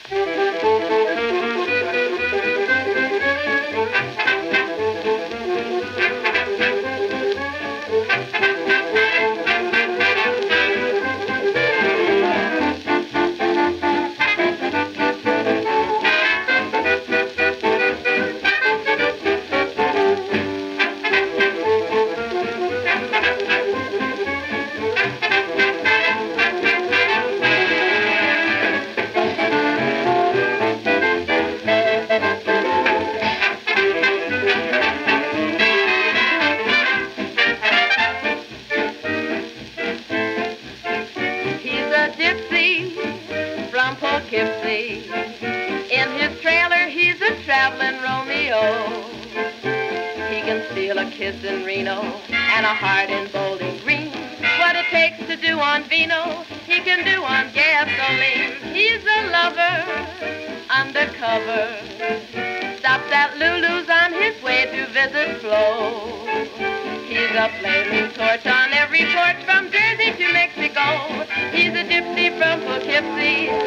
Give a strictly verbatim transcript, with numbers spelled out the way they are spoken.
from Poughkeepsie. In his trailer he's a traveling Romeo. He can steal a kiss in Reno and a heart in Bowling Green. What it takes to do on vino, he can do on gasoline. He's a lover, undercover. Stops at Lulu's on his way to visit Flo. He's a flaming torch on every porch from Jersey to Mexico. He's a gypsy from Poughkeepsie,